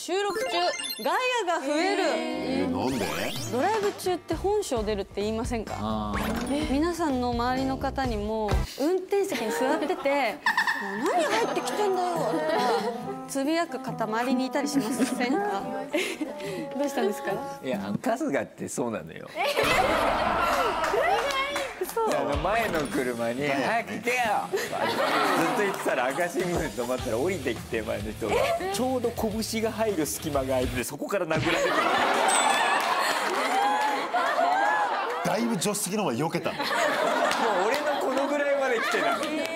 収録中ガヤが増える。 なんで？ ドライブ中って本性出るって言いませんか？皆さんの周りの方にも運転席に座ってて「もう何入ってきてんだよ」とかつぶやく方周りにいたりしませんか？どうしたんですか？ いや春日ってそうなのよ。前の車に「早く行けよ!」ずっと言ってたら赤信号に止まったら降りてきて前の人がちょうど拳が入る隙間が空いててそこから殴られてる。 だいぶ助手席の方が避けたんだ。 もう俺のこのぐらいまで来てたの。